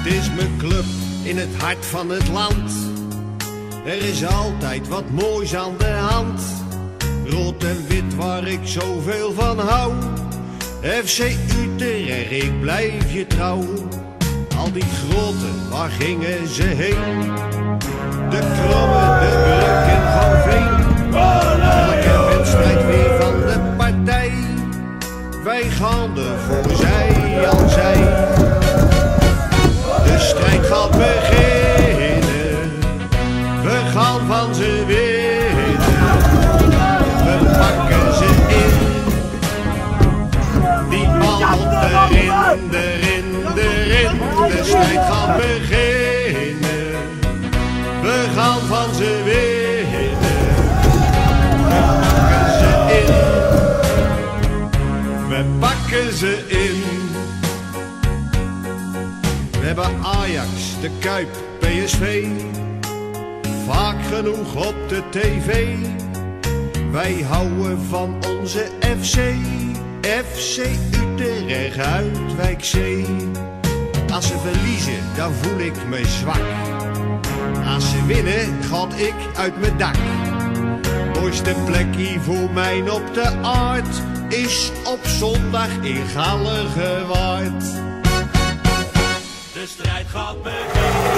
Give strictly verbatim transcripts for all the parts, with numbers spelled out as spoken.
Het is mijn club in het hart van het land. Er is altijd wat moois aan de hand. Rood en wit waar ik zoveel van hou. F C Utrecht, ik blijf je trouw. Al die groten, waar gingen ze heen? De kromme, de Bruggen van Veen. Elke wedstrijd weer van de partij. Wij gaan er voor zij al zij. De strijd gaat beginnen. We gaan van ze winnen. We pakken ze in. Die bal erin, erin, erin. De strijd gaat beginnen. We gaan van ze winnen. We pakken ze in. We pakken ze in. We hebben Ajax, de Kuip, P S V. Vaak genoeg op de tv. Wij houden van onze F C. F C Utrecht uit Wijkzee. Als ze verliezen, dan voel ik me zwak. Als ze winnen, gaat ik uit mijn dak. Mooiste plekje voor mij op de aard is op zondag in Galgenwaard. De strijd gaat beginnen.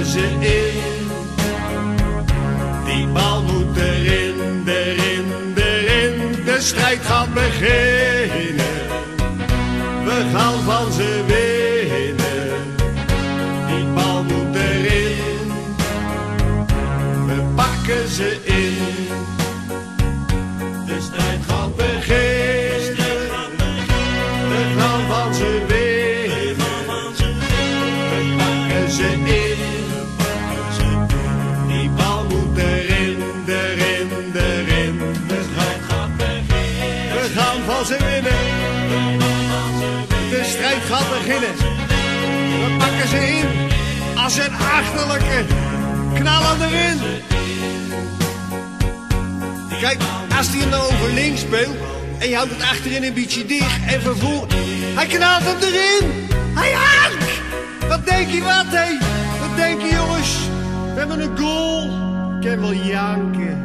pakken ze in. Die bal moet erin, erin, erin. De strijd gaat beginnen. We gaan van ze winnen. Die bal moet erin. We pakken ze in. De strijd gaat beginnen. We gaan van ze winnen. We pakken ze in. Die bal moet erin, erin, erin. De strijd gaat beginnen. We gaan van ze winnen. De strijd gaat beginnen. We pakken ze in. Als een achterlijke. Knallen erin. Kijk, als hij hem nou over links speelt en je houdt het achterin een beetje dicht en vervoer. Hij knalt hem erin. Hij hangt. Wat denk je wat, hé? Wat denk je, jongens? We hebben een goal. Ik kan wel janken.